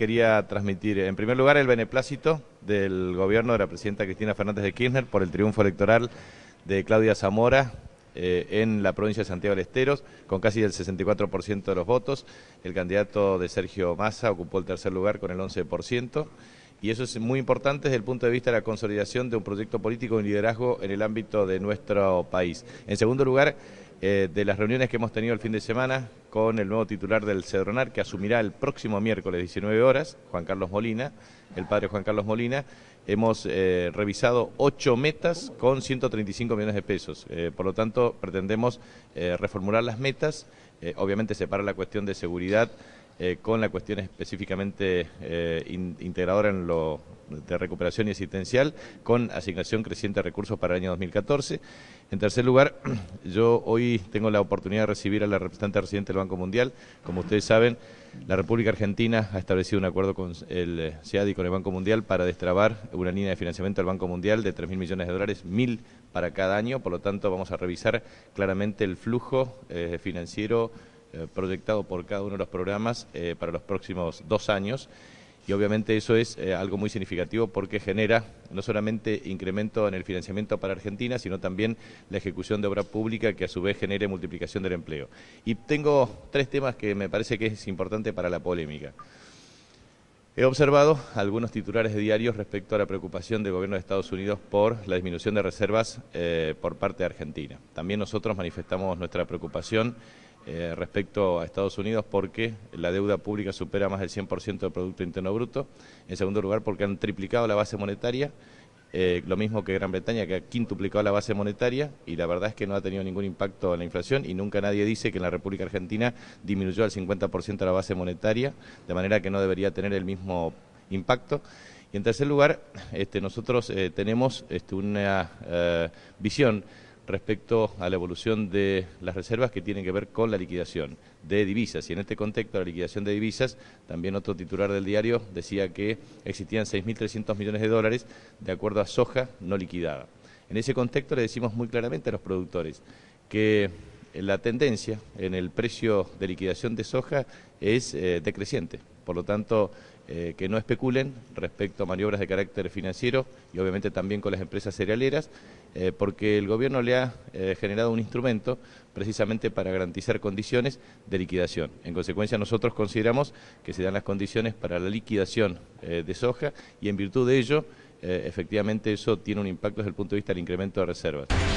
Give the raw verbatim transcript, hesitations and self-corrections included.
quería transmitir, en primer lugar, el beneplácito del gobierno de la presidenta Cristina Fernández de Kirchner por el triunfo electoral de Claudia Zamora eh, en la provincia de Santiago del Estero, con casi el sesenta y cuatro por ciento de los votos. El candidato de Sergio Massa ocupó el tercer lugar con el once por ciento. Y eso es muy importante desde el punto de vista de la consolidación de un proyecto político y liderazgo en el ámbito de nuestro país. En segundo lugar, eh, de las reuniones que hemos tenido el fin de semana con el nuevo titular del Cedronar, que asumirá el próximo miércoles diecinueve horas, Juan Carlos Molina, el padre Juan Carlos Molina, hemos eh, revisado ocho metas con ciento treinta y cinco millones de pesos. Eh, por lo tanto, pretendemos eh, reformular las metas, eh, obviamente separar la cuestión de seguridad Eh, con la cuestión específicamente eh, in, integradora en lo de recuperación y asistencial, con asignación creciente de recursos para el año dos mil catorce. En tercer lugar, yo hoy tengo la oportunidad de recibir a la representante residente del Banco Mundial. Como ustedes saben, la República Argentina ha establecido un acuerdo con el SEAD y con el Banco Mundial para destrabar una línea de financiamiento del Banco Mundial de tres mil millones de dólares, mil para cada año. Por lo tanto, vamos a revisar claramente el flujo eh, financiero Eh, proyectado por cada uno de los programas eh, para los próximos dos años, y obviamente eso es eh, algo muy significativo porque genera no solamente incremento en el financiamiento para Argentina, sino también la ejecución de obra pública que a su vez genere multiplicación del empleo. Y tengo tres temas que me parece que es importante para la polémica. He observado algunos titulares de diarios respecto a la preocupación del gobierno de Estados Unidos por la disminución de reservas eh, por parte de Argentina. También nosotros manifestamos nuestra preocupación eh, respecto a Estados Unidos porque la deuda pública supera más del cien por ciento del Producto Interno Bruto. En segundo lugar, porque han triplicado la base monetaria, eh, lo mismo que Gran Bretaña, que ha quintuplicado la base monetaria, y la verdad es que no ha tenido ningún impacto en la inflación, y nunca nadie dice que en la República Argentina disminuyó al cincuenta por ciento la base monetaria, de manera que no debería tener el mismo impacto. Y en tercer lugar, este, nosotros eh, tenemos este, una eh, visión respecto a la evolución de las reservas que tienen que ver con la liquidación de divisas. Y en este contexto, la liquidación de divisas, también otro titular del diario decía que existían seis mil trescientos millones de dólares de acuerdo a soja no liquidada. En ese contexto le decimos muy claramente a los productores que la tendencia en el precio de liquidación de soja es eh, decreciente. Por lo tanto, eh, que no especulen respecto a maniobras de carácter financiero y obviamente también con las empresas cerealeras, eh, porque el gobierno le ha eh, generado un instrumento precisamente para garantizar condiciones de liquidación. En consecuencia, nosotros consideramos que se dan las condiciones para la liquidación eh, de soja, y en virtud de ello, eh, efectivamente eso tiene un impacto desde el punto de vista del incremento de reservas.